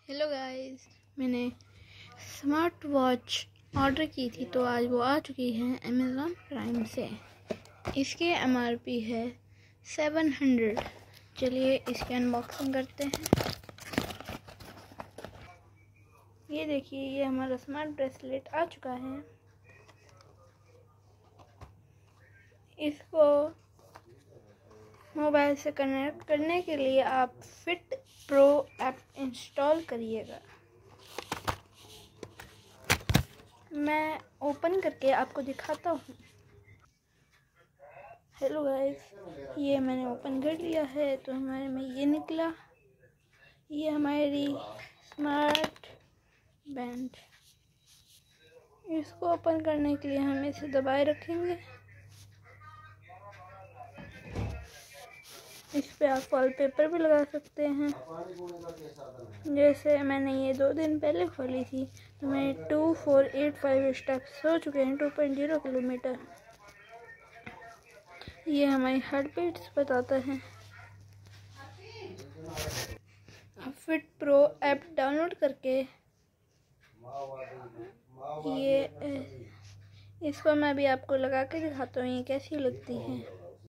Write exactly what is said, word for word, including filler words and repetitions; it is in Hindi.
हेलो गाइस, मैंने स्मार्ट वॉच ऑर्डर की थी तो आज वो आ चुकी है अमेज़ॉन प्राइम से। इसकी एमआरपी है सेवन हंड्रेड। चलिए इसकी अनबॉक्सिंग करते हैं। ये देखिए, ये हमारा स्मार्ट ब्रेसलेट आ चुका है। इसको मोबाइल से कनेक्ट करने के लिए आप फिट प्रो ऐप इंस्टॉल करिएगा। मैं ओपन करके आपको दिखाता हूँ। हेलो गाइस, ये मैंने ओपन कर लिया है तो हमारे में ये निकला। ये हमारी स्मार्ट बैंड। इसको ओपन करने के लिए हम इसे दबाए रखेंगे। इस पे आप वॉलपेपर भी लगा सकते हैं। जैसे मैंने ये दो दिन पहले खोली थी तो मैं two four eight five steps हो चुके हैं, टू पॉइंट ज़ीरो किलोमीटर। ये हमारी हार्ट बीट्स बताता है। फिट प्रो ऐप डाउनलोड करके ये इसको मैं भी आपको लगा के दिखाता हूँ ये कैसी लगती है।